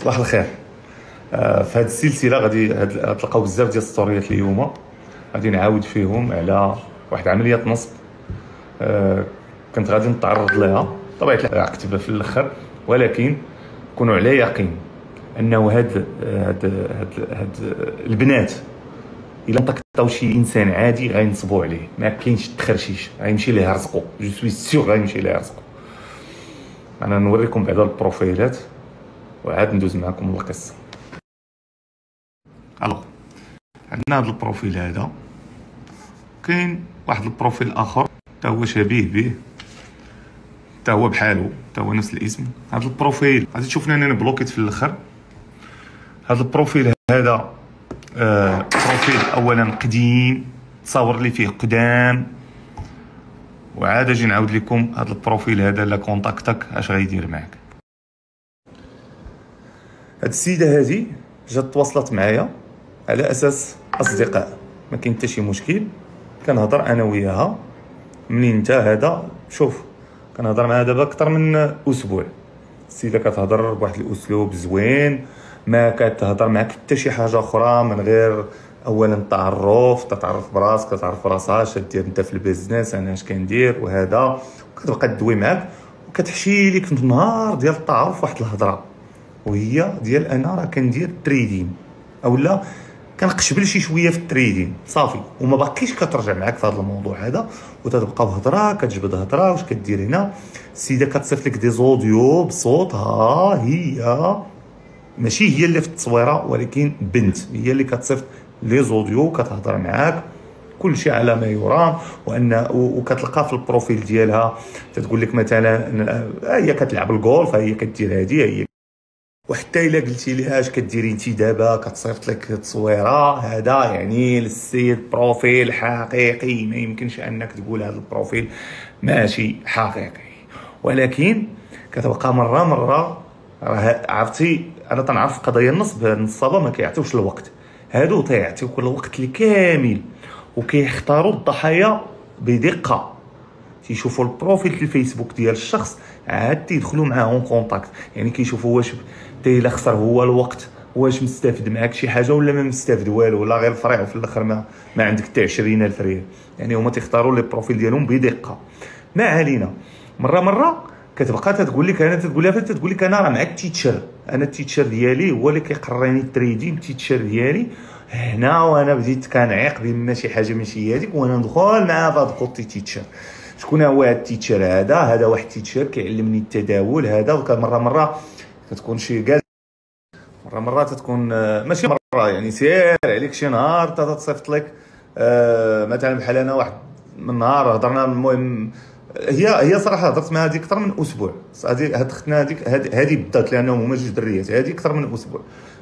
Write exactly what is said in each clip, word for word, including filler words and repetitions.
صباح الخير. آه، في هذه السلسله غادي تلقاو بزاف ديال الستوريات اليوم غادي نعاود فيهم على واحد عمليه نصب. آه، كنت غادي نتعرض لها طبيعه الحال كتبها في الاخر، ولكن كونوا على يقين انه هاد هاد هاد, هاد البنات الا نطقطاو شي انسان عادي غينصبوا عليه، ما كاينش التخرشيش، غيمشي ليه رزقو، جو سوي سيغ غيمشي ليه رزقو. انا نوريكم بعدا البروفيلات وعاد ندوز معكم القصه. الو، عندنا هذا البروفيل هذا، كاين واحد البروفيل اخر حتى هو شبيه به، حتى هو بحالو، حتى هو نفس الاسم. هذا البروفيل غادي تشوفني انا بلوكيت في الاخر. هذا البروفيل هذا آه بروفيل اولا قديم، تصاور لي فيه قدام، وعاد اجي نعاود لكم هذا البروفيل هذا لا كونتاكتك اش غيدير معاك. هاد السيده هذه جات تواصلت معايا على اساس اصدقاء، ما كاين حتى شي مشكل. كنهضر انا وياها منين انت هذا، شوف كنهضر معاها دابا اكثر من اسبوع. السيده كتهضر بواحد الاسلوب زوين، ما كتهضر معاك حتى شي حاجه اخرى من غير اولا التعرف، تتعرف براسك، تتعرف راسها اش دير انت في البيزنس، انا اش كندير وهذا، وكتبقى تدوي معاك وكتحشي لك في النهار ديال التعارف واحد الهضره، وهي ديال انا راه كندير تريدين اولا كنقشبل شي شويه في التريدين صافي، وما باقيش كترجع معاك في هذا الموضوع هذا، وتتبقى بهضره كتجبد هضره. واش كدير هنا؟ السيده كتصيفط لك دي زوديو بصوتها، هي ماشي هي اللي في التصويره ولكن بنت هي اللي كتصيفط لي زوديو كتهضر معاك كل شيء على ما يرام، وان وكتلقى في البروفيل ديالها تتقول لك مثلا هي كتلعب الجولف، هي كدير هذه هي، وحتى الا قلتي ليها اش كديري انت دابا كتصيفط لك تصويره، هذا يعني للسيد بروفيل حقيقي، ما يمكنش انك تقول هذا البروفيل ماشي حقيقي. ولكن كتبقى مره مره راه عرفتي انا تنعرف قضايا النصب، النصابه ما كيعطيوش الوقت، هادو تيعطيو كل الوقت الكامل وكيختاروا الضحايا بدقه. تيشوفوا البروفيل في الفيسبوك ديال الشخص عاد تيدخلوا معاه كونتاكت، يعني كيشوفوا واش الا خسر هو الوقت، واش مستافد معاك شي حاجه ولا ما مستافد والو، ولا غير فريع وفي الاخر ما, ما عندك حتى عشرين الف ريال. يعني هما تيختاروا لي بروفيل ديالهم بدقه. ما علينا، مره مره كتبقى تتقول لك انا تتقول لها تتقول لك انا راه معاك التيتشر، انا التيتشر ديالي هو اللي كيقريني التريدين، التيتشر ديالي هنا، وانا بديت كنعيق بما شي حاجه ماشي هذيك، وانا ندخل معاه في هذا الكوتي تيتشر. شكون هو هذا التيتشر هذا؟ هذا واحد التيتشر كيعلمني التداول هذا، ومره مره كتكون شي كاز، مره مره تتكون ماشي مره يعني سير عليك شي نهار تتصيفط لك آه مثلا بحال انا واحد من نهار هضرنا، المهم هي هي صراحه هضرت معها هذيك اكثر من اسبوع، هذه هاد اختنا هذيك هذه بدات لانهم هما جوج دريات، هذه اكثر من اسبوع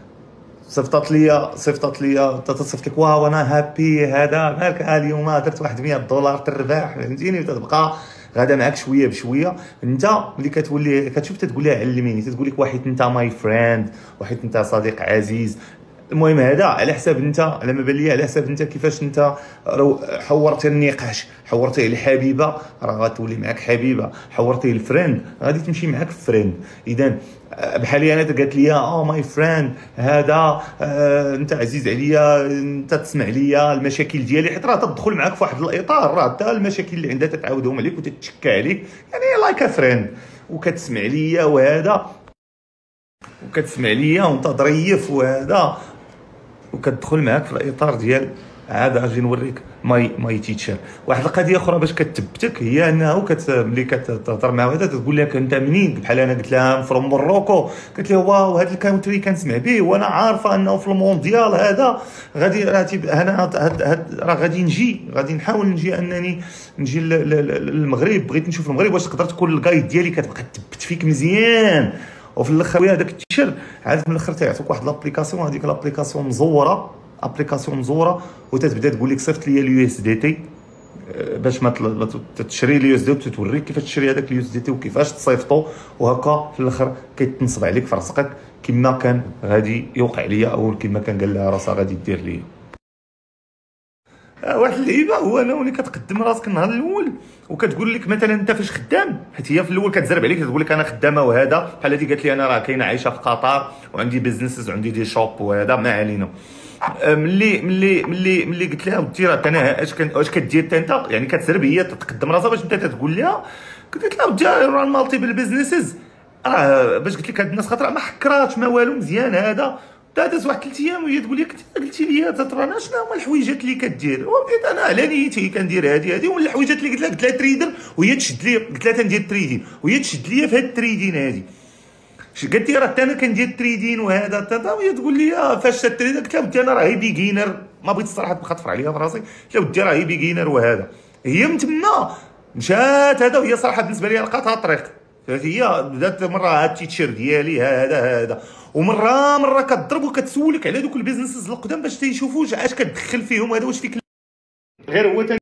صيفطت لي صيفطت لي تصيفط لك واو انا هابي هذا مالك اليوم درت واحد مية دولار تربح، فهمتيني؟ وتتبقى غادا معاك شويه بشويه. انت ملي كتولي كتشوف تتقول لها علميني، تتقول لك واحد انت ماي فريند، واحد انت صديق عزيز. المهم هذا على حساب انت، على ما بان لي على حساب انت كيفاش انت حورتي النقاش، حورتيه الحبيبه راه غتولي معاك حبيبه، حورتيه الفريند غادي تمشي معاك فريند. اذا بحالي انا قالت لي اه ماي فريند هذا آه انت عزيز عليا، انت تسمع ليا المشاكل ديالي، حيت راه تدخل معاك في واحد الاطار، راه حتى المشاكل اللي عندها تتعاودهم عليك وتتشكى عليك، يعني لايك فريند، وكتسمع ليا وهذا، وكتسمع ليا وانت ظريف وهذا، وكتدخل معاك في الاطار ديال عاد اجي نوريك ماي ماي تيتشر. واحد القضيه اخرى باش كتثبتك هي انه كت ملي كتهضر مع واحده تقول لك انت منين، بحال انا قلت لها فروم موروكو، قلت لها واو هذا الكونتري كنسمع به وانا عارفه انه في المونديال هذا غادي انا راه غادي نجي غادي نحاول نجي انني نجي للمغرب، بغيت نشوف المغرب، واش تقدر تكون الجايد ديالي، كتبقى تثبت فيك مزيان. وفي الاخر هذاك التيشير عاد من الاخر تيعطوك واحد لابليكاسيون، هذيك لابليكاسيون مزوره، ابليكاسيون مزوره، وتتبدا تقول لك صيفط لي اليو اس دي تي باش ما تشري اليو اس دي وتتوريك كيفاش تشري هذاك اليو اس دي تي وكيفاش تصيفطو، وهكا في الاخر كيتنصب عليك في رزقك كما كان غادي يوقع ليا او كما كان قال لها راسها غادي دير ليا. آه، واحد اللعيبه هو انا ملي كتقدم راسك النهار الاول وكتقول لك مثلا انت فاش خدام، حيت هي في الاول كتزرب عليك تقول لك انا خدامه وهذا، بحال هذه قالت لي انا راه كاينه عايشه في قطر وعندي بيزنسز وعندي دي شوب وهذا، ما علينا. آه، ملي ملي ملي ملي قلت لها ودي راه انا اش كان اش كدير انت، يعني كتزرب هي تقدم راسها باش انت تقول لها. قلت لها ودي راه المالتيبل بيزنسز راه باش قلت لك هاد الناس خاطر ما حكراتش ما والو مزيان هذا. دازت واحد ثلاث ايام وهي تقول لي كنت قلتي لي ترى انا شنو هما الحويجات اللي كدير، وبديت انا على نيتي كندير هذه هذه ومن الحويجات اللي قلت لها قلت لها تريدر وهي تشد لي، قلت لها تندير تريدين وهي تشد لي في هاد التريدين هذه. قالت لي راه انا كندير تريدين وهذا تا وهي تقول لي آه فاش التريدر، قلت لها ودي انا راهي بيجينر، ما بغيت الصراحه تبقى تفرع عليها في راسي، قلت لها ودي راهي بيجينر وهذا. هي من تما مشات هذا، وهي صراحه بالنسبه لي لقاتها الطريق، هي بدات مره هاد التيتشير ديالي هذا هذا، ومره مره كتضرب وكتسولك على دوك البيزنسز القدام باش تيشوفوا اش كتدخل فيهم هذا، واش فيك غير هو